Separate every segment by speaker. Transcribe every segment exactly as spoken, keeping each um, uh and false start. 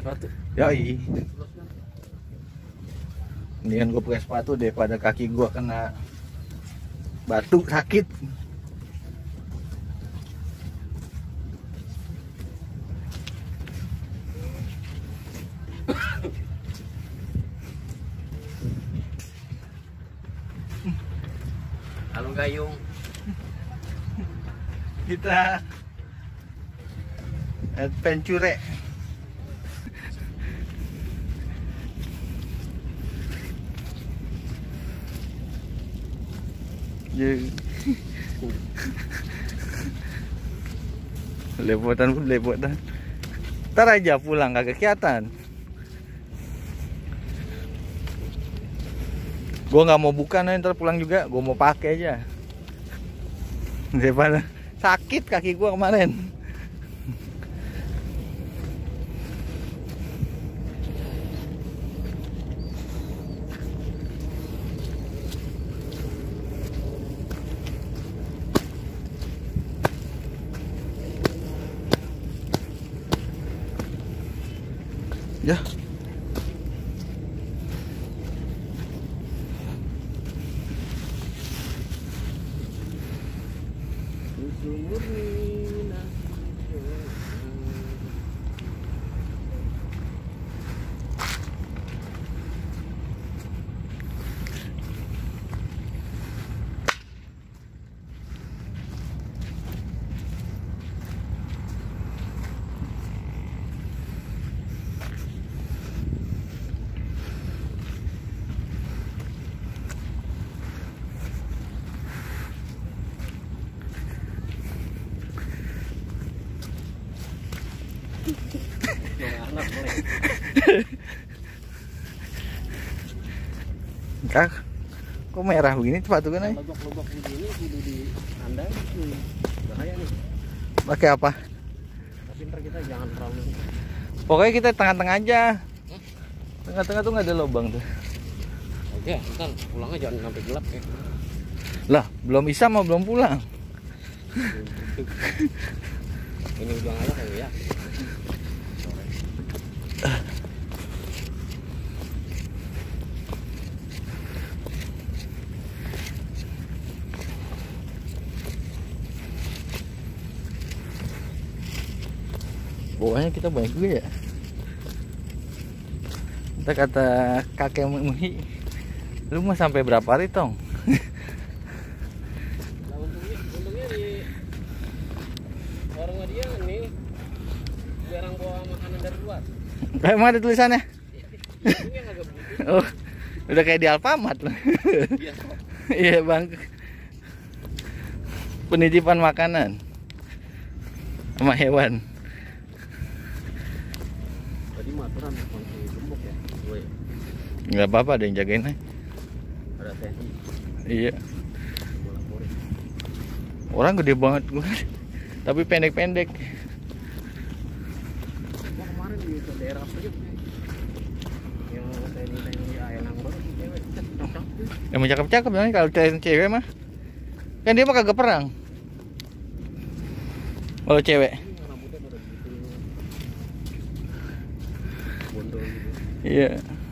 Speaker 1: Sepatu.
Speaker 2: Yoi. Mendingan gue pakai sepatu daripada kaki gue kena batu sakit.
Speaker 1: Halo Gayung.
Speaker 2: Kita adventure. Lepotan pun lepotan. Ntar aja pulang kagak kelihatan. Gue nggak mau buka nih, ntar pulang juga gue mau pakai aja. Daripada sakit kaki gue kemarin. Ya. Kak, kok merah begini sepatu kan?
Speaker 1: Lobok-lobok begini kudu di anda nih. Bahaya nih.
Speaker 2: Pakai apa?
Speaker 1: Tapi ntar kita jangan terlalu.
Speaker 2: Pokoknya kita tengah-tengah aja. Tengah-tengah tuh nggak ada lubang tuh.
Speaker 1: Oke, ntar pulangnya jangan sampai gelap ya.
Speaker 2: Lah, belum bisa mau belum pulang.
Speaker 1: Ini udah ngalah kali ya.
Speaker 2: Pokoknya kita banyak juga ya. Kita kata kakek Muhi, lu mau sampai berapa hari tong?
Speaker 1: Nah, untungnya, untungnya di warung dia nih jarang bawa makanan dari luar.
Speaker 2: Emang ada tulisannya?
Speaker 1: Untungnya agak begitu.
Speaker 2: Oh, udah kayak di Alfamart loh. Iya bang. Penitipan makanan sama hewan.
Speaker 1: Tadi maturan masih gembok ya, gue.
Speaker 2: Nggak apa-apa, ada yang jagain aja.
Speaker 1: Ada T N I.
Speaker 2: Iya.
Speaker 1: Gue laporin.
Speaker 2: Orang gede banget gue, tapi pendek-pendek.
Speaker 1: Gua kemarin di daerah Priok nih. Yang T N I T N I Ayang baru tuh cewek, cakep.
Speaker 2: Emang cakep-cakep kan kalau cewek mah. Kan dia mah kagak perang. Kalau cewek.
Speaker 1: Rambutnya pada begitu. Bondol gitu.
Speaker 2: Iya.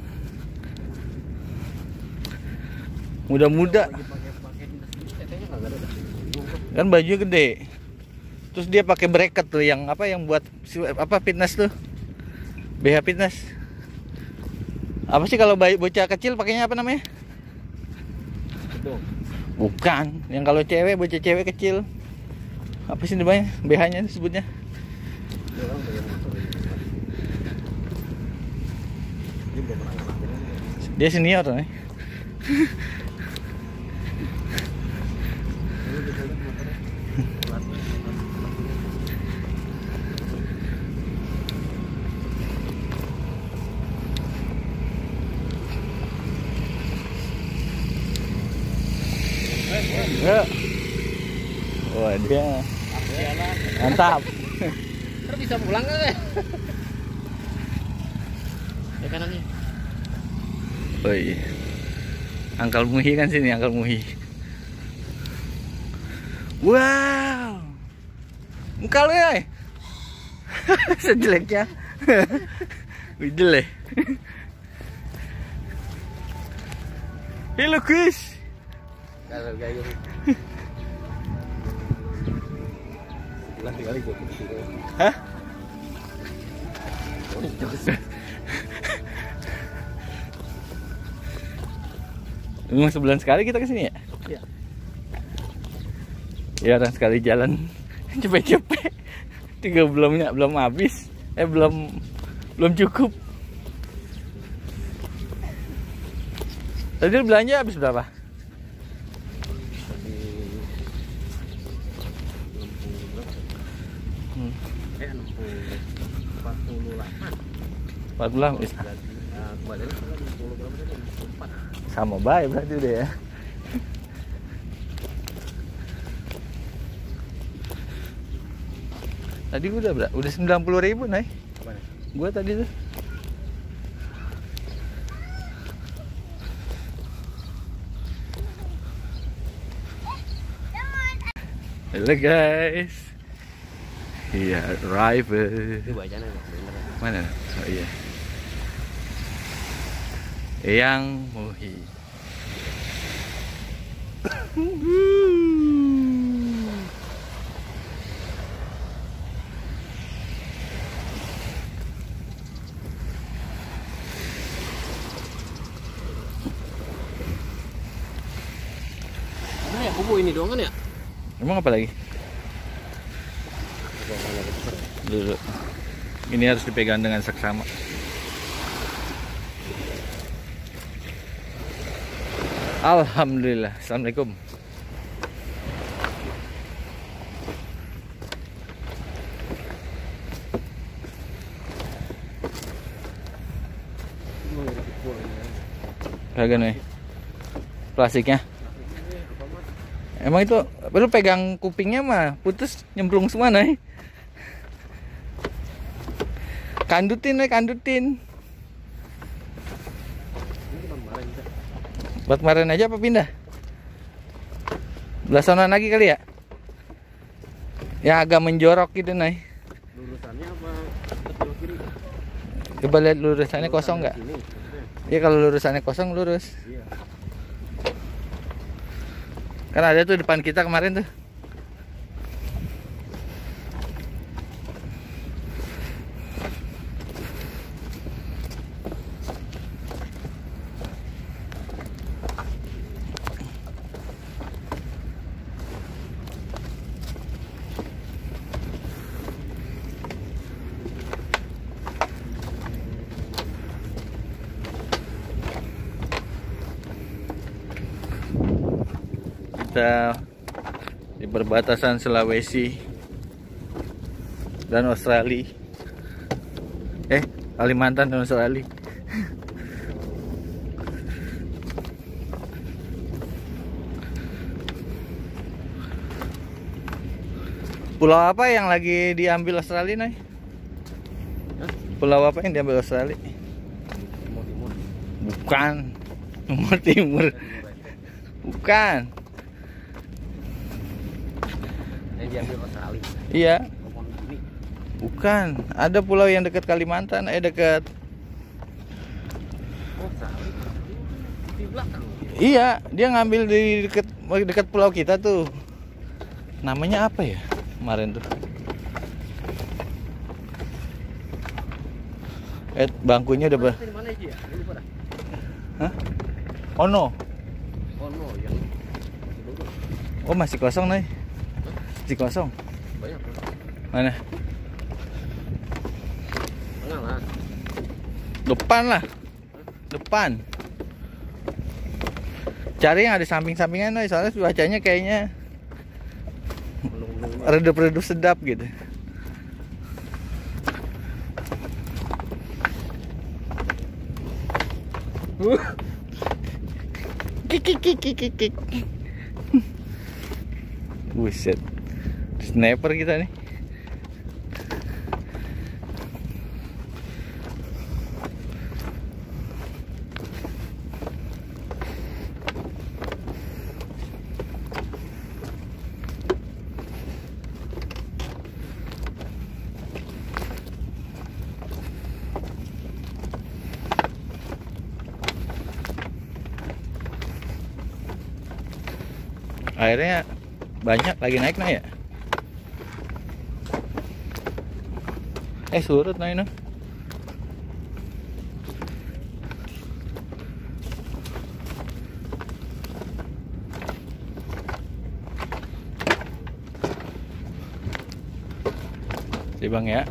Speaker 2: Muda-muda.
Speaker 1: Pakai dinas ini tetenya kagak ada.
Speaker 2: Kan bajunya gede. Terus dia pakai bracket tuh yang apa yang buat apa fitness tuh. B H fitness. Apa sih kalau bocah kecil pakainya apa namanya?
Speaker 1: Betul.
Speaker 2: Bukan, yang kalau cewek bocah cewek kecil. Apa sih namanya? B H-nya disebutnya.
Speaker 1: Dia orang banyak motor. Dia belum pernah ngalamin.
Speaker 2: Dia senior nih. Ya. Wah dia mantap.
Speaker 1: Terus bisa pulang kan ya? Ya kanannya.
Speaker 2: Woi, Angkal Muhi kan sini, Angkal Muhi. Wow, muka lu ya, sejeleknya. Widil ya. Halo Gus.
Speaker 1: Kalau gayung. Sebelah kali gue kecil.
Speaker 2: Hah? Emang sebulan sekali kita kesini ya?
Speaker 1: Iya.
Speaker 2: Ya orang sekali jalan cepet-cepet. Tiga belumnya belum habis. Eh belum belum cukup. Tadi belanja habis berapa? Hmm.
Speaker 1: Eh enam puluh empat puluh delapan.
Speaker 2: empat puluh lah.
Speaker 1: Nah, kembali lagi enam puluh berapa tadi? enam puluh empat.
Speaker 2: Sama baik berarti udah ya. Tadi gua udah berapa? Udah sembilan puluh ribu nih.
Speaker 1: Apanya?
Speaker 2: Gua tadi tuh. Halo guys. Iya, driver.
Speaker 1: Itu bacanya enggak bener.
Speaker 2: Mana? Oh iya. Yang Muhi.
Speaker 1: Mana ya kubu ini doang kan ya?
Speaker 2: Emang apa lagi? Dulu. Ini harus dipegang dengan seksama. Alhamdulillah. Assalamualaikum. Kagak nih. Plastiknya. Emang itu perlu pegang kupingnya mah putus nyemplung semua nih. Kandutin nih, kandutin. Buat kemarin aja apa pindah? Belah sana lagi kali ya? Ya agak menjorok gitu nih.
Speaker 1: Lurusannya apa sebelah kiri?
Speaker 2: Coba lihat lurusannya kosong nggak? Ya kalau lurusannya kosong lurus.
Speaker 1: Iya.
Speaker 2: Kan ada tuh depan kita kemarin tuh. Kita di perbatasan Sulawesi dan Australia. Eh, Kalimantan dan Australia. Pulau apa yang lagi diambil Australia, Nay? Pulau apa yang diambil Australia?
Speaker 1: Timur timur.
Speaker 2: Bukan. Timur Timur. Bukan.
Speaker 1: Yang diambil Australia.
Speaker 2: Iya.
Speaker 1: Ngomong gini.
Speaker 2: Bukan. Ada pulau yang dekat Kalimantan, eh dekat.
Speaker 1: Oh, Australia. Di belakang.
Speaker 2: Iya, dia ngambil di dekat dekat pulau kita tuh. Namanya apa ya? Kemarin tuh. Eh, bangkunya udah ber.
Speaker 1: Di mana aja ya? Lu lupa dah.
Speaker 2: Hah? Oh no.
Speaker 1: Oh no, yang
Speaker 2: Oh masih kosong nih. Masih kosong.
Speaker 1: banyak.
Speaker 2: Mana?
Speaker 1: Tengah lah.
Speaker 2: Depan lah. Depan. Cari yang ada samping-sampingan nih, soalnya cuacanya kayaknya redup-redup sedap gitu. Uh. Kik kik kik kik kik. Buset. Sniper kita nih. Airnya banyak, lagi naik nah ya. Eh surut nah ini. Si Bang ya.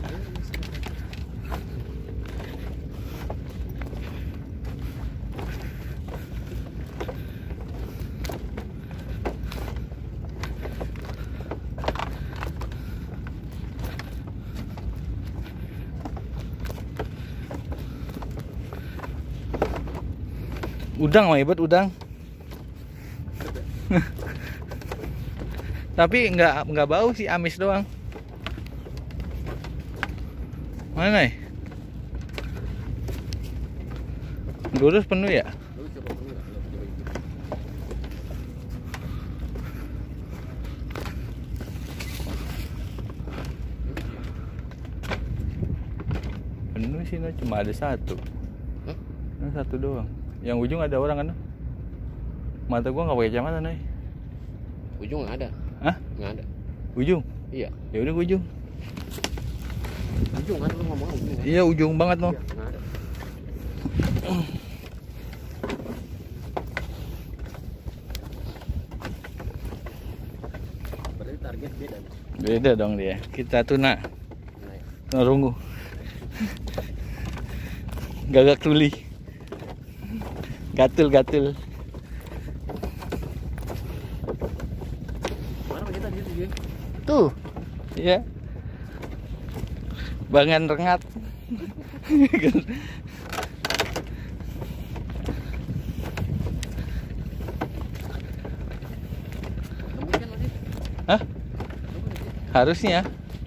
Speaker 2: Udang mah hebat udang. Tapi nggak nggak bau sih, amis doang. Mana nih? Lurus penuh ya? Penuh sih, no. Cuma ada satu.
Speaker 1: Hah?
Speaker 2: Nah, satu doang. Yang ujung ada orang kan? No? Mata gua nggak pakai kacamata nih.
Speaker 1: Ujung nggak ada.
Speaker 2: Hah?
Speaker 1: Nggak ada.
Speaker 2: Ujung?
Speaker 1: Iya.
Speaker 2: Ya udah ujung.
Speaker 1: Ujung kan lu ngomong ujung. Kan?
Speaker 2: Iya ujung banget no.
Speaker 1: Iya, nggak ada. Berarti target beda.
Speaker 2: Beda dong dia. Kita tuna.
Speaker 1: Nah,
Speaker 2: Tuna rungu. Gagak tuli. Gatul-gatul.
Speaker 1: mana kita di situ?
Speaker 2: Tuh. Iya. Bangan rengat.
Speaker 1: Lembut kan masih?
Speaker 2: Hah?
Speaker 1: Lembut sih.
Speaker 2: Harusnya.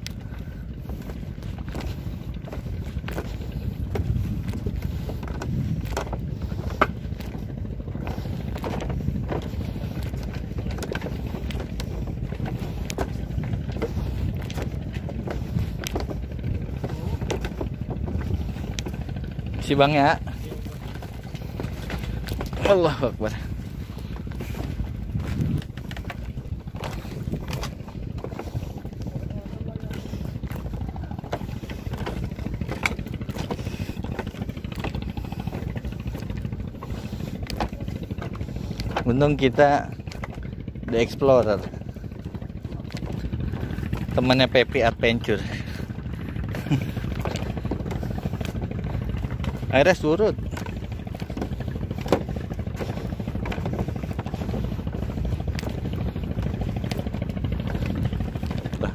Speaker 2: Si Bang ya. Allahu Akbar. Untung kita The Explorer, temannya Pepi Adventure. Airnya surut. Bah.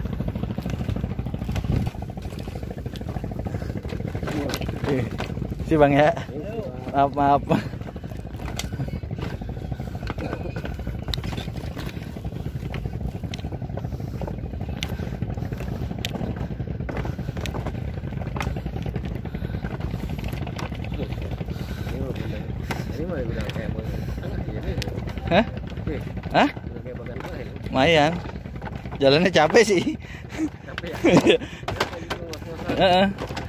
Speaker 2: Eh, si Bang ya. Maaf maaf.
Speaker 1: Ini mah udah kayak bagian tengah ya nih.
Speaker 2: Hah?
Speaker 1: Nih,
Speaker 2: Hah?
Speaker 1: udah kayak bagian tengah ya.
Speaker 2: Lumayan. Jalannya capek sih.
Speaker 1: Capek ya. Ya, kayak gitu, ngos-ngosan.
Speaker 2: Heeh.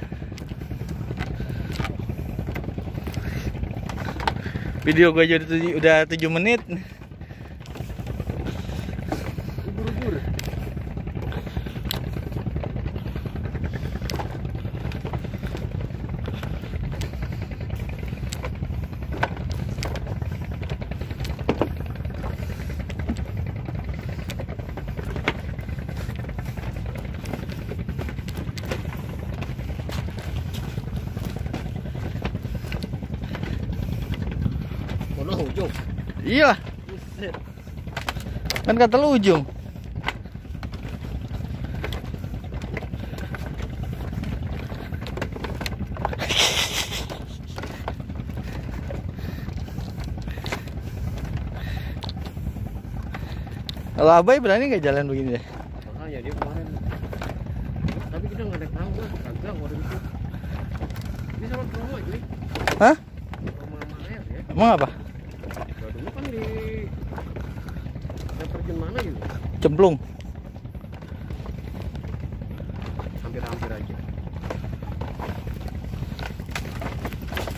Speaker 2: Video gue jadi tujuh- udah tujuh menit.
Speaker 1: Ubur-ubur. Mana ujung?
Speaker 2: Iya,
Speaker 1: Buset.
Speaker 2: kan kata lu ujung. Kalau Abai berani nggak jalan begini deh?
Speaker 1: Makanya dia kemarin. Tapi kita nggak naik perahu kan? Kagak waktu itu. Ini sama promo aja nih.
Speaker 2: Hah?
Speaker 1: Promo sama air ya.
Speaker 2: Emang apa?
Speaker 1: Kalau dulu kan di air terjun mana gitu.
Speaker 2: Cemplung.
Speaker 1: Hampir-hampir aja.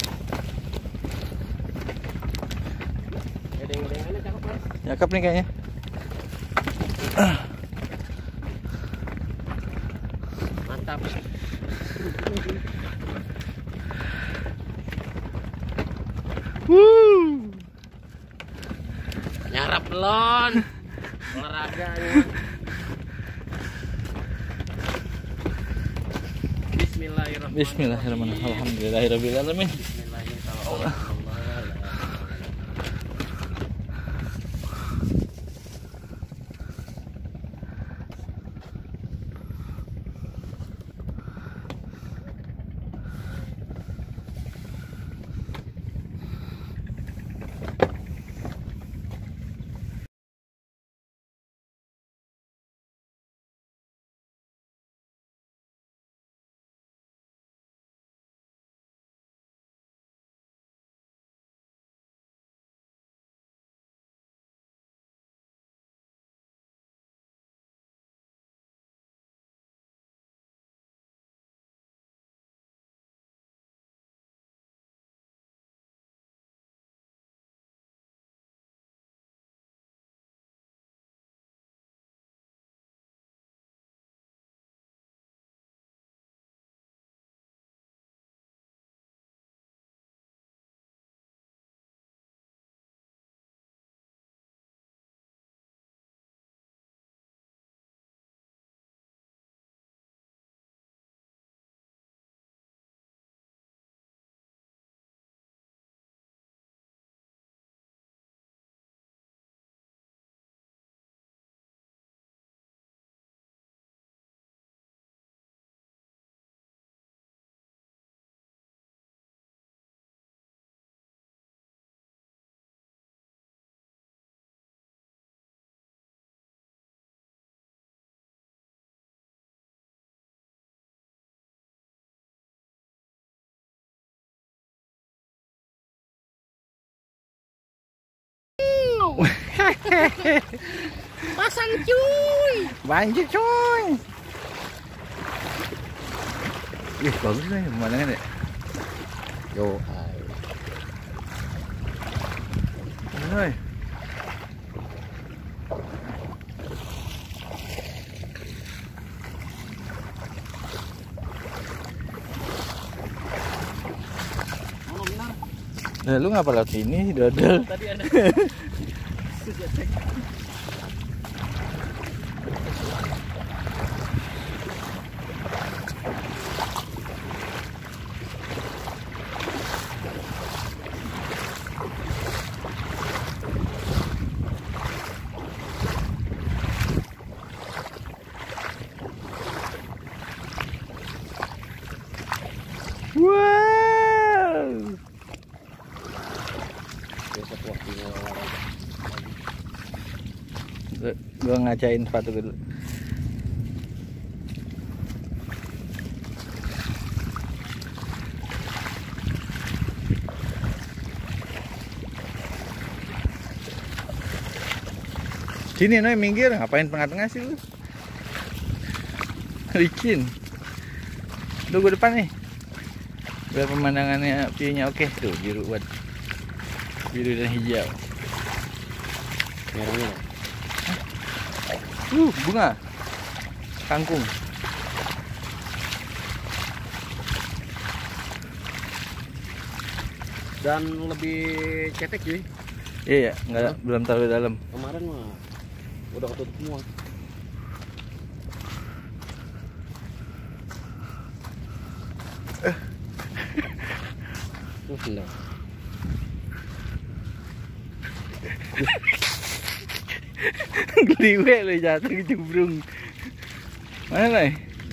Speaker 1: Ya deng-dengannya cakep lah.
Speaker 2: Cakep nih kayaknya.
Speaker 1: Belon. Olahraga ya. Bismillahirrahmanirrahim.
Speaker 2: Bismillahirrahmanirrahim. Alhamdulillahirrahmanirrahim.
Speaker 1: Bismillahirrahmanirrahim. Pasang cuy.
Speaker 2: Banjir coy. Ih, bagus nih pemandangan ya. Yo, ay. Nah, lu ngapa lewat sini, dodol?
Speaker 1: Tadi ada.
Speaker 2: Wow.
Speaker 1: Besok waktunya olahraga.
Speaker 2: Gua ngacain sepatu gue dulu. Sini Noy, minggir, ngapain tengah-tengah sih lu? Licin. Lu gue depan nih. Biar pemandangannya, view-nya oke. Tuh, biru buat biru dan hijau.
Speaker 1: Merahnya.
Speaker 2: Uh, bunga. Kangkung.
Speaker 1: Dan lebih cetek cuy.
Speaker 2: Iya, enggak, belum terlalu dalam.
Speaker 1: Kemarin mah udah ketutup semua.
Speaker 2: Eh.
Speaker 1: Tuh sendal.
Speaker 2: Geliwe lo jatuh kecemplung. Mana nih?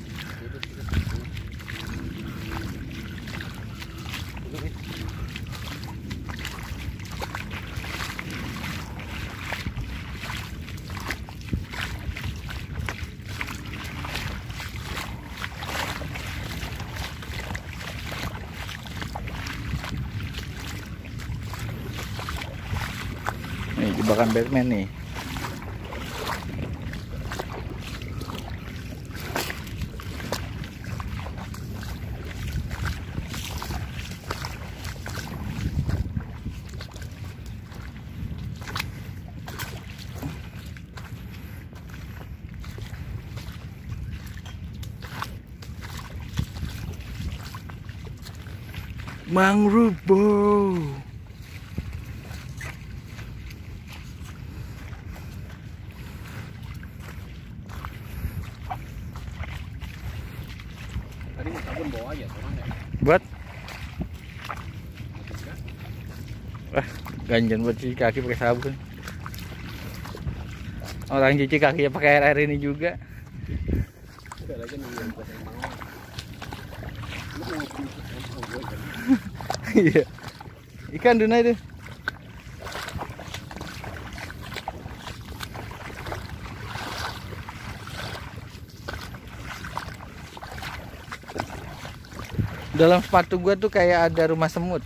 Speaker 2: Nih jebakan Batman nih. Mangrove. Buat? Wah, ganjan buat cuci kaki pakai sabun. Orang cuci kaki ya pakai air air ini juga.
Speaker 1: Udah lagi nih yang buat yang mau.
Speaker 2: Iya. Ikan Duna itu. Dalam sepatu gua tuh kayak ada rumah semut.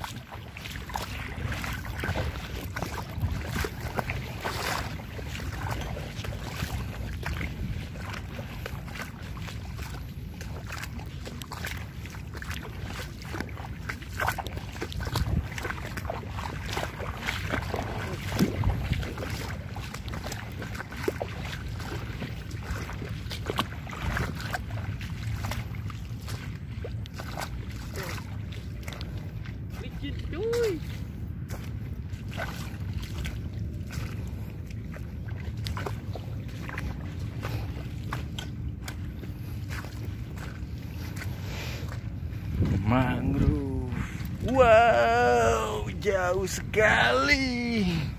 Speaker 1: Licin cuy.
Speaker 2: Mangrove. Wow, jauh sekali.